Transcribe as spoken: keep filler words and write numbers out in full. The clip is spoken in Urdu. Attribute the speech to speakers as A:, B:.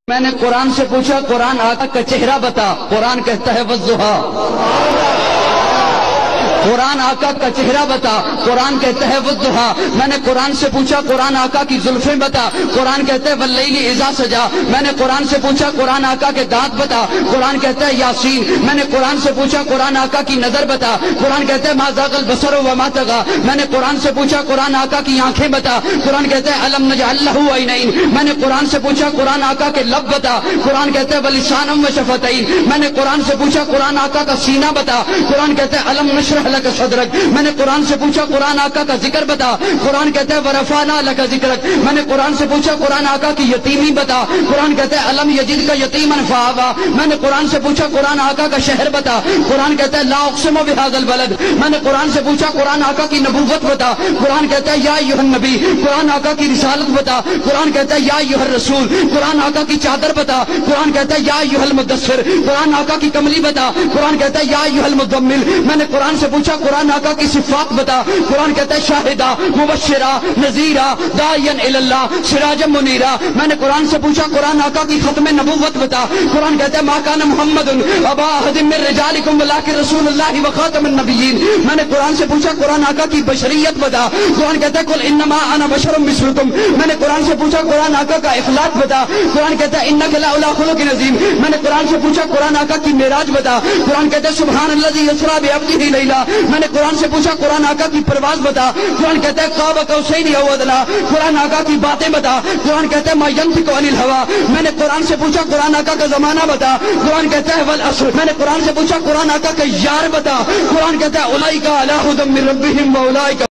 A: میں نے قرآن سے پوچھا قرآن آقا کا چہرہ بتا، قرآن کہتا ہے والضحیٰ۔ قرآن آقا کا چہرہ بتا، قرآن کہتا ہے والضحیٰ۔ میں نے قرآن سے پوچھا قرآن آقا کی زلفیں بتا، قرآن کہتا ہے واللیل اذا سجا۔ میں نے قرآن سے پوچھا قرآن آقا کے دانت بتا، قرآن کہتا ہے یاسین۔ میں نے قرآن سے پوچھا قرآن آقا کی نظر بتا، قرآن کہتا ہے ما زاغ البصر وما طغى۔ میں نے قرآن سے پوچھا قرآن آقا کی آنکھیں بتا، قرآن کہتا ہے الم نجعل لہ عینین۔ میں نے قرآن سے پوچھا قرآن آقا کے لب بتا، قرآن کہتا ہے ولسانا وشفتین۔ میں نے قرآن سے پوچھا قرآن آقا کا سینہ بتا، قرآن کہتا ہے الم نشرح لک صدرک۔ میں نے قرآن سے پوچھا قرآن آقا کا ذکر بتا، قرآن کہتا ہے ورفعنا لک ذکرک۔ میں نے قرآن سے پوچھا قرآن آقا کی یتیمی بتا، قرآن کہتا ہے الم یجدک یتیما فآویٰ۔ میں نے قرآن سے پوچھا قرآن آقا کا شہر بتا، قرآن کہتا ہے لا اقسم بہذا البلد۔ میں نے قرآن سے پوچھا قرآن آقا کی نبوت بتا، قرآن کہتا ہے یا ایھا النبی۔ قرآن آقا کی رسالت بتا، قرآن کہتا ہے یا ایھا الرسول۔ قرآن آقا کی چادر بتا، قرآن کہتا ہے یا ایھا المدثر۔ قرآن آقا کی کملی بتا، قرآن کہتا ہے یا ایھا المزمل۔ میں نے قرآن سے پوچھا قرآن آقا کی صفات بتا، قرآن کہتا ہے شاہدہ مبشرہ نذیرہ داعیا الی اللہ سراجا منیرہ۔ میں نے قرآن سے پوچھا قرآن آقا کی ختم نبوت بتا، قرآن کہتا ہے ما کان محمد ابا احد من رجالکم ولکن رسول اللہ وخاتم النبیین۔ میں نے قرآن سے پوچھا قرآن آقا کی بشریت بتا، قرآن کہتا ہے قل انما انا بشر مثلکم۔ میں نے قرآن سے پوچھا قرآن آقا کا اخلاق بتا، قرآن کہتا ہے انک لعلی خلق عظیم۔ میں نے قرآن سے پوچھا قرآن آقا کی معراج بتا، قرآن کہتا ہے سبحان الذی اسریٰ بعبدہ لیلا۔ میں نے قرآن سے پوچھا قرآن آقا کی پرواز بتا، قرآن کہتا ہے قاب قوسین او ادنیٰ۔ قرآن آقا کی باتیں بتا، قرآن کہتا ہے ما ینطق عن الہویٰ۔ میں نے قرآن سے پوچھا قرآن آقا کا زمانہ بتا، قرآن کہتا ہے والعصر۔ میں نے قرآن سے پوچھا قرآن آقا کا یار بتا، قرآن کہتا ہے اولئک علی ھدی من ربہم واولئک